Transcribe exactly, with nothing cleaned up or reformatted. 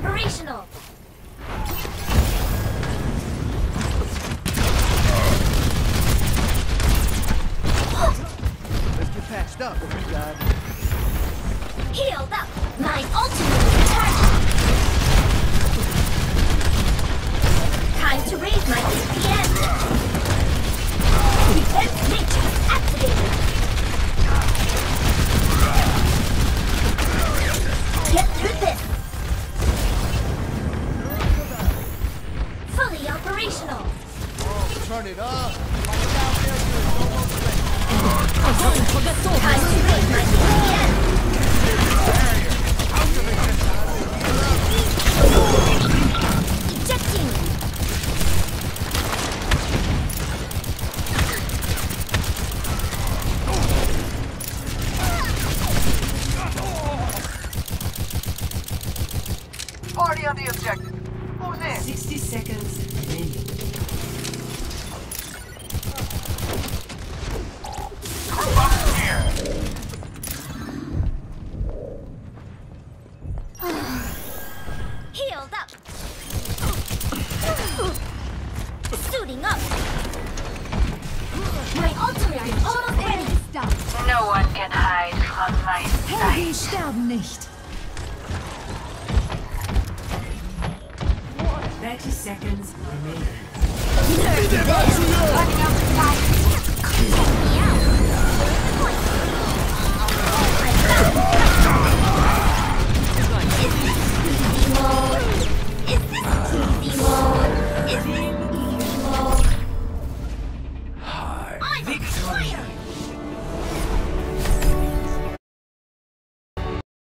operational. Let's get patched up. What we got? Healed up. My ultimate is charged. Time to raise my D P S. Defense matrix activated. Get through this. Fully operational. Oh, turn it up. Time to raise my D P S. Ejecting. Party on the objective. Who's in? Sixty seconds remaining. Healed up. Suiting up. My ultimate is almost ready. No one can hide from my Helden sight. sterben nicht. Thirty seconds remaining. Yeah.